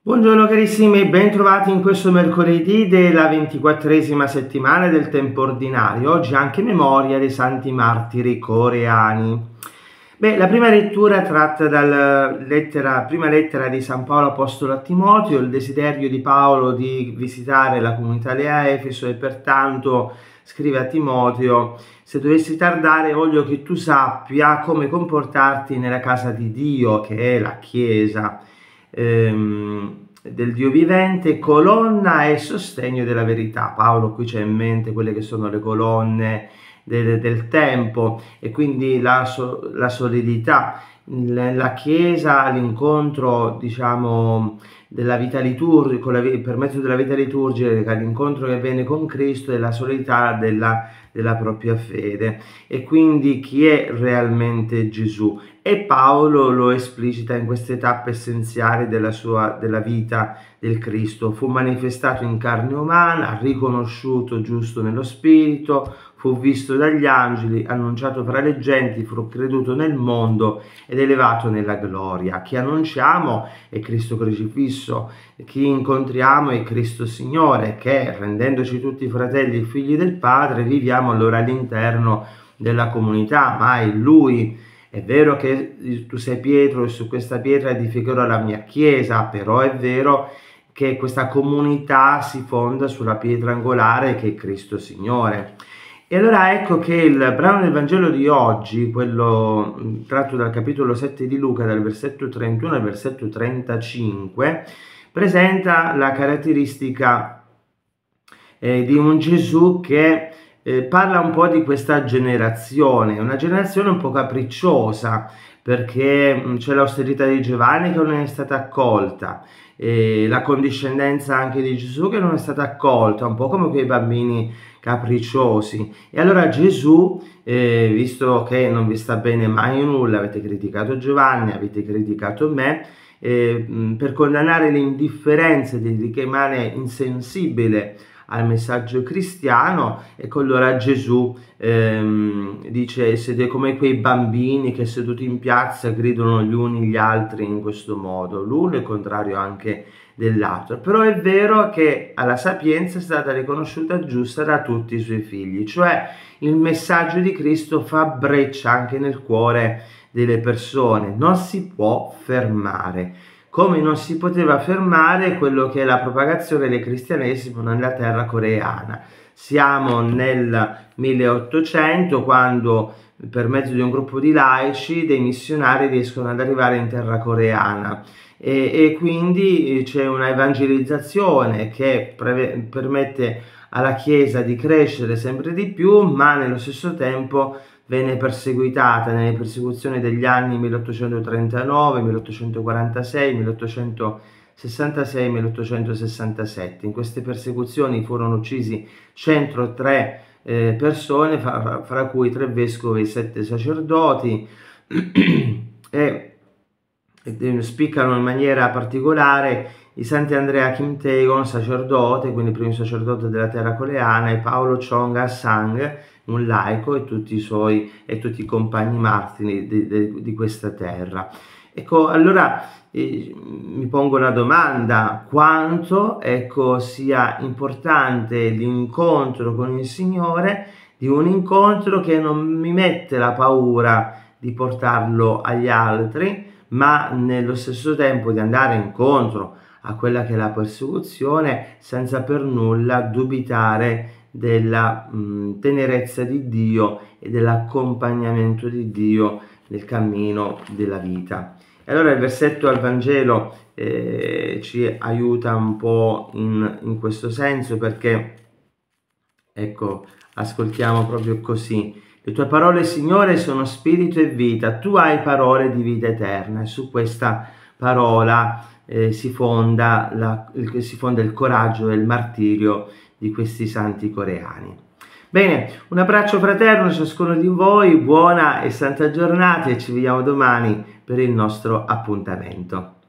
Buongiorno carissimi, bentrovati in questo mercoledì della 24esima settimana del tempo ordinario. Oggi anche memoria dei santi martiri coreani. La prima lettura tratta dalla prima lettera di San Paolo Apostolo a Timoteo, il desiderio di Paolo di visitare la comunità di Efeso e pertanto scrive a Timoteo: se dovessi tardare voglio che tu sappia come comportarti nella casa di Dio, che è la Chiesa del Dio vivente, colonna e sostegno della verità. Paolo qui c'ha in mente quelle che sono le colonne del tempo e quindi la solidità, la Chiesa, l'incontro, diciamo, della vita liturgica, per mezzo della vita liturgica, l'incontro che avviene con Cristo e la solidità della propria fede. E quindi chi è realmente Gesù? E Paolo lo esplicita in queste tappe essenziali della vita del Cristo. Fu manifestato in carne umana, riconosciuto giusto nello spirito, fu visto dagli angeli, annunciato fra le genti, fu creduto nel mondo ed elevato nella gloria. Chi annunciamo è Cristo crocifisso, chi incontriamo è Cristo Signore, che rendendoci tutti fratelli e figli del Padre, viviamo allora all'interno della comunità, ma è Lui. È vero che tu sei Pietro e su questa pietra edificherò la mia chiesa, però è vero che questa comunità si fonda sulla pietra angolare che è Cristo Signore. E allora ecco che il brano del Vangelo di oggi, quello tratto dal capitolo 7 di Luca, dal versetto 31 al versetto 35, presenta la caratteristica di un Gesù che parla un po' di questa generazione, una generazione un po' capricciosa, perché c'è l'austerità di Giovanni che non è stata accolta, la condiscendenza anche di Gesù che non è stata accolta, un po' come quei bambini capricciosi. E allora Gesù, visto che non vi sta bene mai nulla, avete criticato Giovanni, avete criticato me, per condannare l'indifferenza di chi rimane insensibile al messaggio cristiano, ecco allora Gesù dice: siete come quei bambini che seduti in piazza gridano gli uni gli altri in questo modo, l'uno è contrario anche dell'altro. Però è vero che alla sapienza è stata riconosciuta giusta da tutti i suoi figli, cioè il messaggio di Cristo fa breccia anche nel cuore delle persone, non si può fermare, come non si poteva fermare quello che è la propagazione del cristianesimo nella terra coreana. Siamo nel 1800 quando per mezzo di un gruppo di laici dei missionari riescono ad arrivare in terra coreana e quindi c'è una evangelizzazione che permette alla Chiesa di crescere sempre di più, ma nello stesso tempo venne perseguitata nelle persecuzioni degli anni 1839, 1846, 1866, 1867. In queste persecuzioni furono uccisi 103 persone, fra cui 3 vescovi e 7 sacerdoti, e spiccano in maniera particolare i santi Andrea Kim Tae-gon, sacerdote, quindi il primo sacerdote della terra coreana, e Paolo Chong Ah-sang, un laico, e tutti i compagni martiri di questa terra. Ecco, allora mi pongo la domanda: quanto sia importante l'incontro con il Signore, di un incontro che non mi mette la paura di portarlo agli altri, ma nello stesso tempo di andare incontro a quella che è la persecuzione senza per nulla dubitare della tenerezza di Dio e dell'accompagnamento di Dio nel cammino della vita. E allora il versetto al Vangelo ci aiuta un po' in questo senso, perché ecco, ascoltiamo proprio così: le tue parole, Signore, sono spirito e vita, tu hai parole di vita eterna. E su questa parola si fonda il coraggio e il martirio di questi santi coreani. Bene, un abbraccio fraterno a ciascuno di voi, buona e santa giornata, e ci vediamo domani per il nostro appuntamento.